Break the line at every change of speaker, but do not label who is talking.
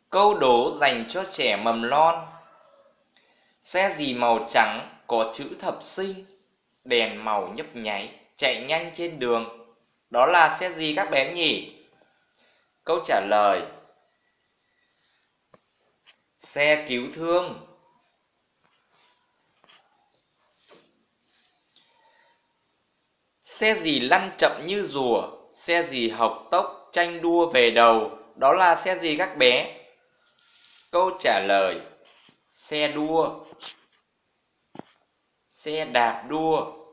Câu đố dành cho trẻ mầm non. Xe gì màu trắng có chữ thập sinh, đèn màu nhấp nháy, chạy nhanh trên đường. Đó là xe gì các bé nhỉ? Câu trả lời: xe cứu thương. Xe gì lăn chậm như rùa, xe gì hộc tốc tranh đua về đầu. Đó là xe gì các bé? Câu trả lời: xe đua. Xe đạp đua.